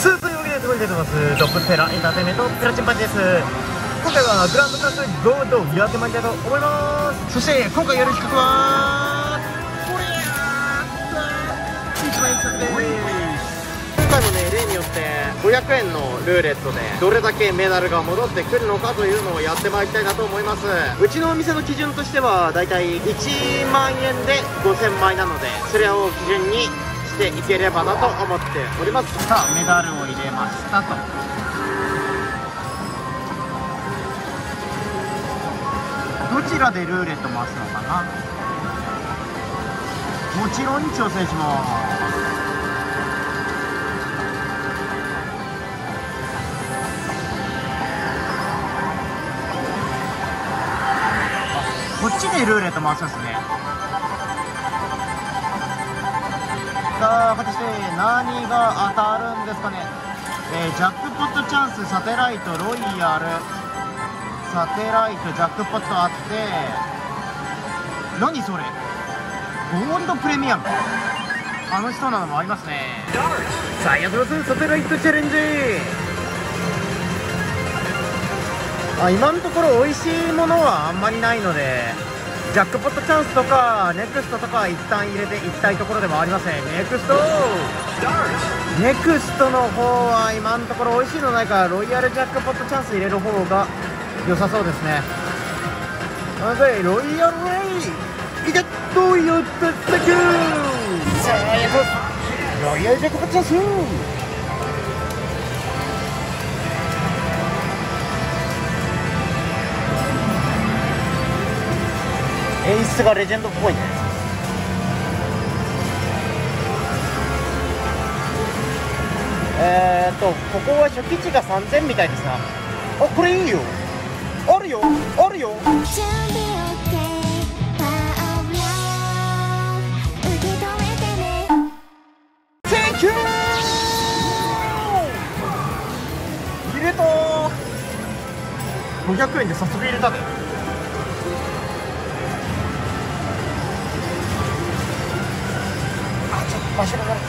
スというわけで届いてますトップステラエンターテインメントプラチンパンチです。今回はグランドクラスゴールドやってまいりたいと思います。そして今回やる企画はこれ1万円企画です。今回もね、例によって500円のルーレットでどれだけメダルが戻ってくるのかというのをやってまいりたいなと思います。うちのお店の基準としてはだいたい1万円で5000枚なので、それを基準にしていければなと思っております。さあメダルを入れましたと。どちらでルーレット回すのかな。もちろん挑戦します。こっちでルーレット回すんですね。さあ果たして何が当たるんですかね。ジャックポットチャンス、サテライト、ロイヤル、サテライト、ジャックポットあって、何それ、ゴールドプレミアム、楽しそうなのもありますね。さあやってます、サテライトチャレンジ。今のところ美味しいものはあんまりないので、ジャックポットチャンスとかネクストとかは一旦入れていきたいところでもありません。ネクストの方は今のところ美味しいのないから、ロイヤルジャックポットチャンス入れる方が良さそうですね。なのでロイヤルレイいけっとやったったくさあやっロイヤルジャックポットチャンス。演出がレジェンドっぽいね。ここは初期値が3000みたいですな。あ、これいいよ。あるよあるよ。Thank you。入れたー。500円で早速入れたで。場所がない。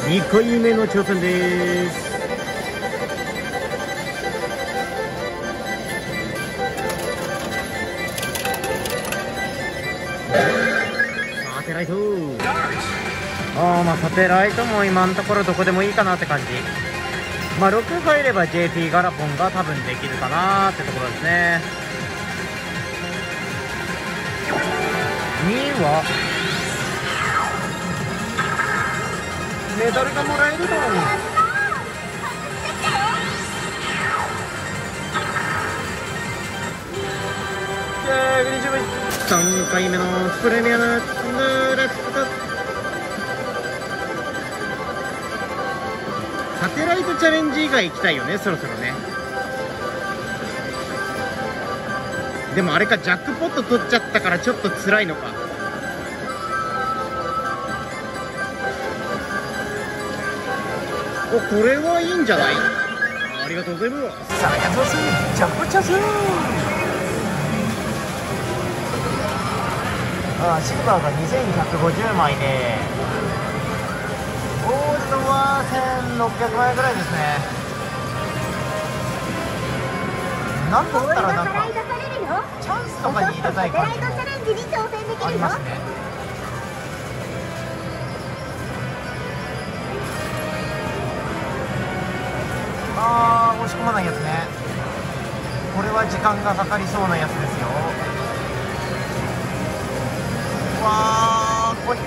2回目の挑戦です。サテライト。まあサテライトも今のところどこでもいいかなって感じ。まあ6入れば JP ガラポンが多分できるかなってところですね。2はメダルがもらえるのに。3回目のプレミアムヌーレット。サテライトチャレンジ以外行きたいよね、そろそろね。でもあれか、ジャックポット取っちゃったからちょっと辛いのか。お、これはいいんじゃない。ありがとうございます。さあ、やつ押しジャンプチャンス。シルバーが2150枚で、ゴールドは1600枚ぐらいですね。なんだったらなんかチャンスとかに入れたい感じもありますね。押し込まないやつね。これは時間がかかりそうなやつですよ。これ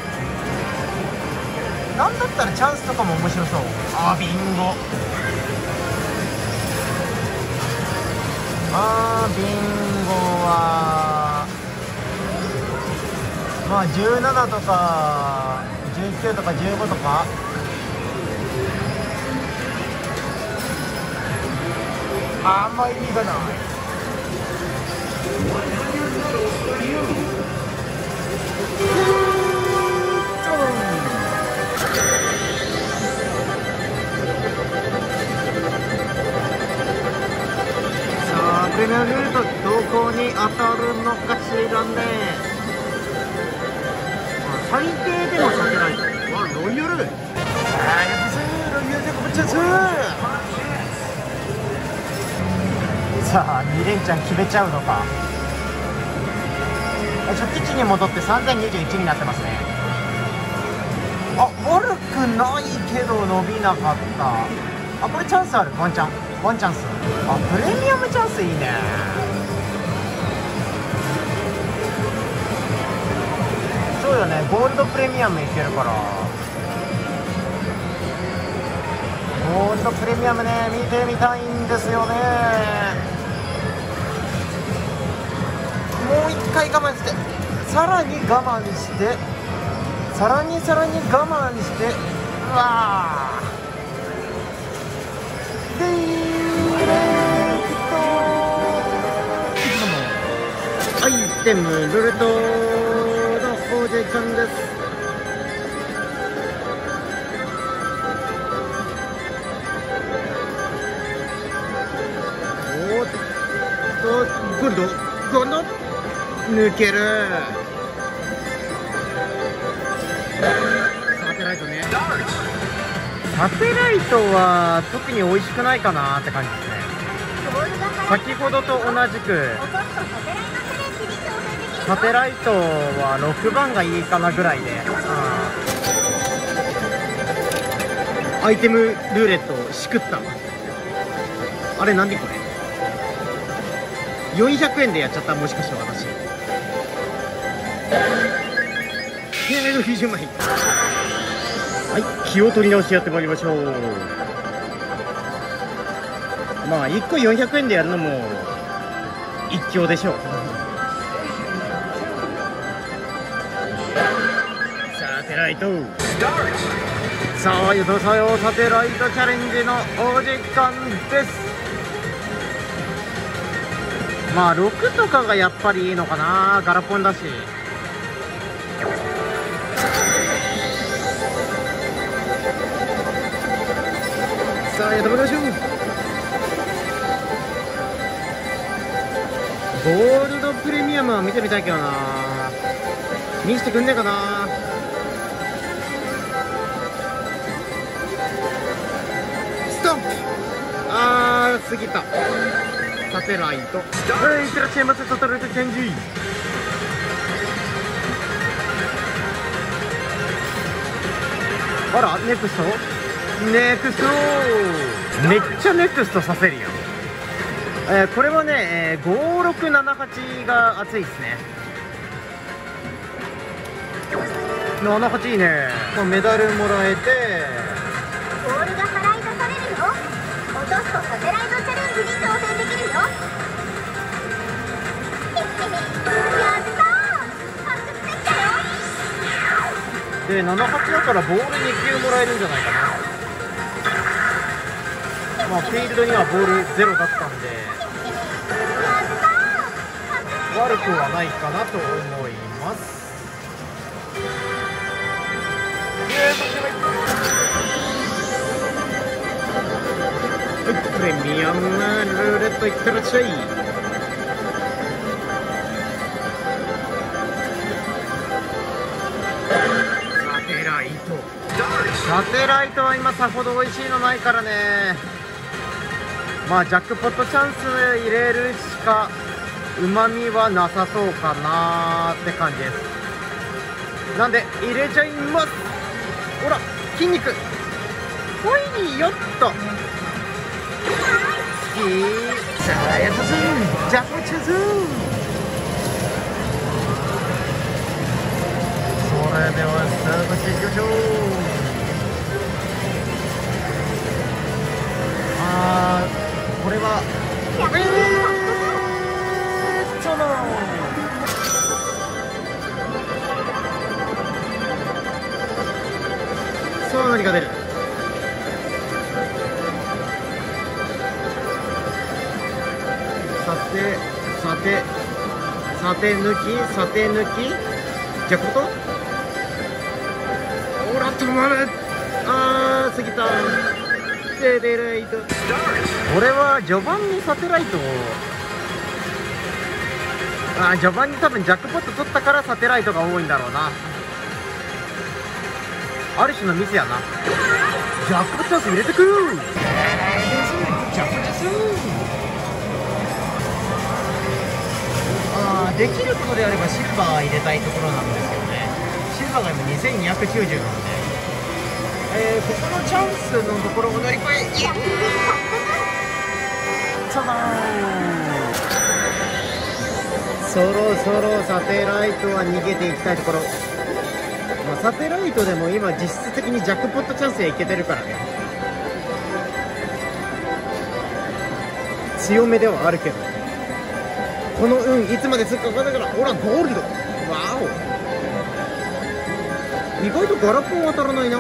なんだったらチャンスとかも面白そう。ビンゴ。ビンゴはまあ17とか19とか15とか。あんま意味がない。プレミアムルートどこに当たるのかしらね。最低でも避けないと。ロイヤル。ロイヤルでこっちゃさあ2連チャン決めちゃうのか。初期値に戻って3021になってますね。悪くないけど伸びなかった。これチャンスある。ワンチャンス。プレミアムチャンスいいね。そうよね、ゴールドプレミアムいけるから。ゴールドプレミアムね、見てみたいんですよね。もう一回我慢して、さらに我慢して、さらに我慢して、うわーでアイテムルルトのお時間です。おっとゴールド抜ける。サテライトね。サテライトは特に美味しくないかなって感じですね。先ほどと同じくサテライトは6番がいいかなぐらいで、アイテムルーレットしくった。あれなんでこれ400円でやっちゃった。もしかして私90枚。はい、気を取り直してやってまいりましょう。まあ1個400円でやるのも一興でしょう。サテライト。さあ、サテライトチャレンジのお時間です。まあ6とかがやっぱりいいのかな。ガラポンだし。さあ、やってみましょう。ゴールドプレミアムは見てみたいけどな。見せてくんねえかな。 過ぎた。サテライト。はい、いってらっしゃいませ。サテライトチェンジ。あら、ネクストネクスト、めっちゃネクストさせるよ。これはね、5678が熱いですね。78いいね。メダルもらえて、 ボールが払い出されるよ。落とすとサテライトチャレンジに挑戦できるよ。やったー、獲得できたよ。 で78だからボール2球もらえるんじゃないかな。まあフィールドにはボール0だったんで悪くはないかなと思います。プレミアムルーレットいってらっしゃい。サテライト。サテライトは今さほど美味しいのないからね。まあジャックポットチャンス入れるしかうまみはなさそうかなーって感じです。なんで入れちゃいます。ほら筋肉ほいよっとさあやったぞジャックチャンス。それではスタートしていきましょう。これはさあ何が出る。さて抜きじゃことほら止まる。過ぎた。サテライト。俺は序盤にサテライトを序盤に多分ジャックポット取ったからサテライトが多いんだろうな。ある種のミスやな。ジャックポットチャンス入れてくる。ジャックチャンス。できることであればシルバー入れたいところなんですけどね。シルバーが今2290なので、ここのチャンスのところを乗り越え、そろそろサテライトは逃げていきたいところ。サテライトでも今実質的にジャックポットチャンスへいけてるからね。強めではあるけど、この運いつまで続くか分からないから。ほらゴールド。わお、意外とガラポン当たらないな。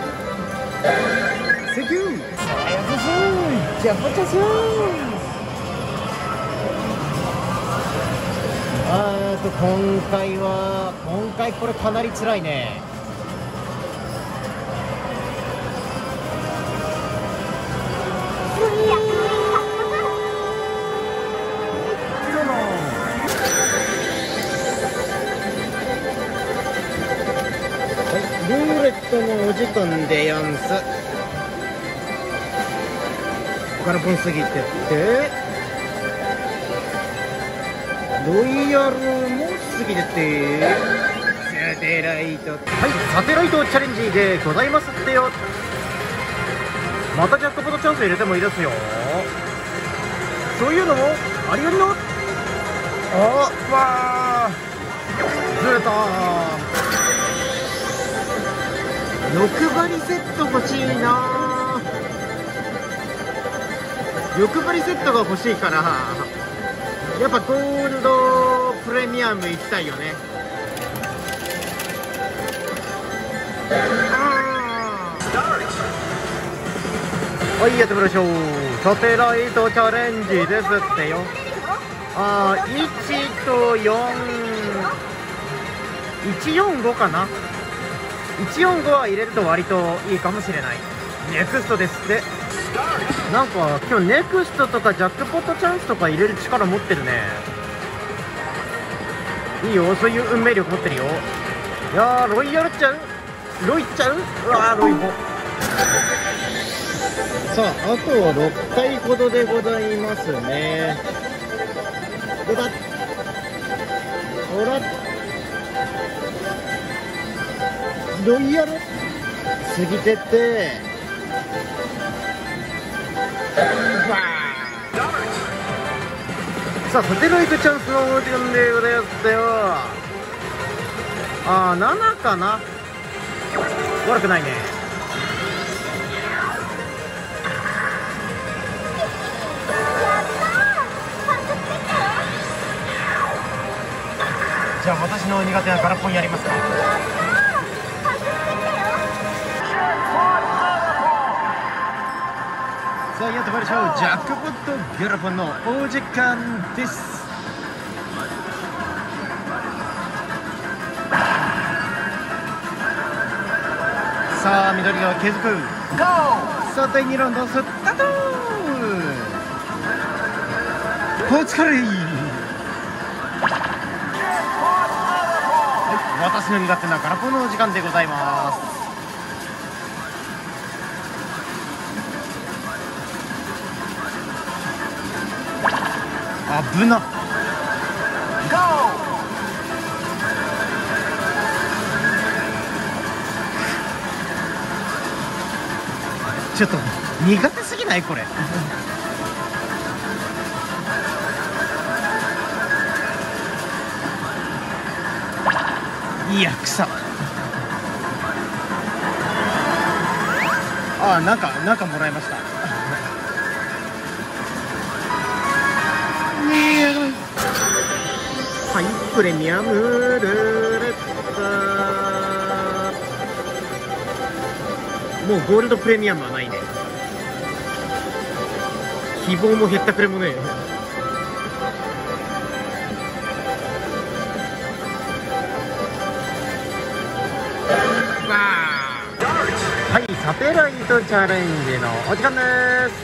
セキュージャックチャンス。今回これかなり辛いね。ルーレットのお時間でやんす。ガラポン過ぎてってロイヤルも過ぎてってサテライト。はい、サテライトチャレンジでございますってよ。またジャックポットチャンス入れてもいいですよ。そういうのもありよりの。わーずれた。欲張りセット欲しいな。欲張りセットが欲しいからやっぱゴールドプレミアムいきたいよね。はい、やってみましょう。サテライトチャレンジですってよ。1と145かな。145は入れると割といいかもしれない。ネクストですって。なんか今日ネクストとかジャックポットチャンスとか入れる力持ってるね。いいよ、そういう運命力持ってるよ。いやー、ロイヤルっちゃう、ロイっちゃう。うわー、ロイボさあ、あと6回ほどでございますね。どうだ、ほら、ロイヤル過ぎてって、さあ、サテライトチャンスのお時間でございますよ。あー、7かな。悪くないね。じゃあ私の苦手なガラポンやりますか。さあ、やってまいりましょう。ジャックポットガラポンのお時間です。さあ、緑が継続。さあ、第2ラウンドスタート。お疲れ。私の苦手なガラポンのお時間でございます。危な。ちょっと苦手すぎないこれ。いや、草。ああ、なんかもらいました。はい、プレミアムルーレット。もうゴールドプレミアムはないね。希望も減ったくれもね。はい、サテライトチャレンジのお時間です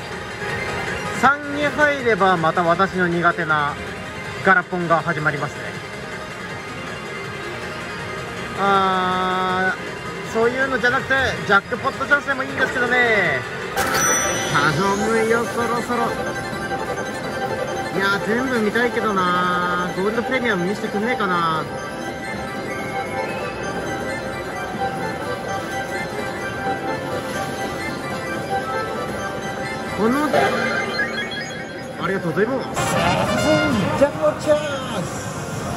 。3に入ればまた私の苦手なガラポンが始まりますね。そういうのじゃなくてジャックポットチャンスでもいいんですけどね。頼むよ、そろそろ。いや、全部見たいけどな。ゴールドプレミアム見せてくんねえかな。この、ありがとうございます。ジャックポットチャンス。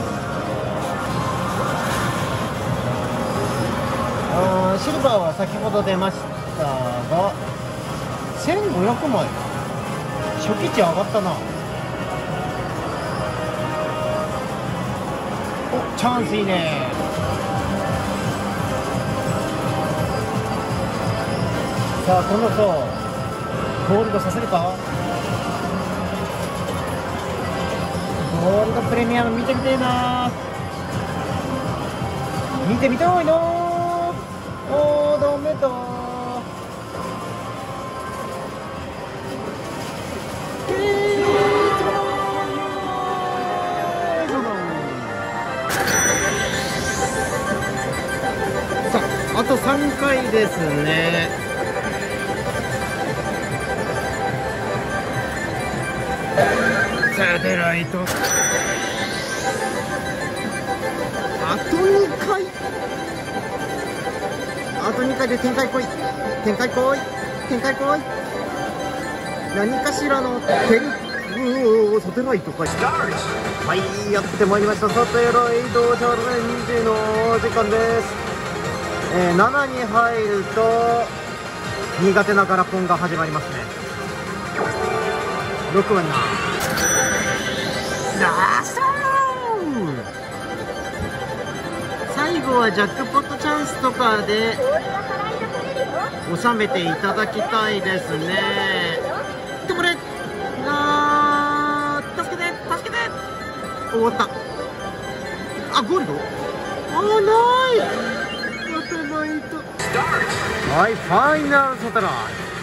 シルバーは先ほど出ましたが1500枚、初期値上がったな。お、チャンスいいね。さあ、この子ゴールドさせるか。ゴールドプレミアム見てみてえな。見てみたいな。おー、ダメだ。さあ、あと3回ですね。サテライト。あと2回。あと2回で展開来い。展開来い。展開来い。何かしらのテル、サテライトか。はい、やってまいりました。サテライトチャレンジのお時間です。7に入ると苦手なガラポンが始まりますね。6はな。最後はジャックポットチャンスとかで収めていただきたいですね。でこれ助けて助けて。終わった。あ、ゴールド。あ、ない。サテライト。はい、ファイナルサテライ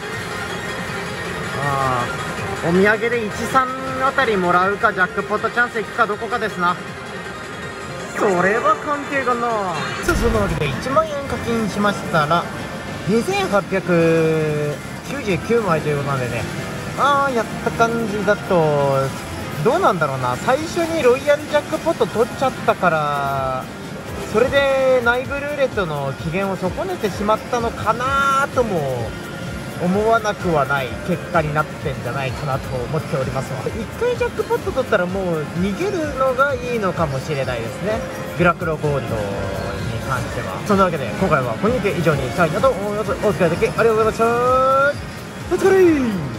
ト。お土産で13あたりもらうか、ジャックポットチャンスいくかどこかですな。それは関係がな。そのわけで1万円課金しましたら2800 99枚ということなんでね、やった感じだとどうなんだろうな。最初にロイヤルジャックポット取っちゃったから、それで内部ルーレットの機嫌を損ねてしまったのかなとも思わなくはない結果になってんじゃないかなと思っておりますわ。1回ジャックポット取ったらもう逃げるのがいいのかもしれないですね、グラクロゴールドに関しては。そんなわけで今回はこれにて以上にしたいなと思います。お付き合いいただきありがとうございました。お疲れ。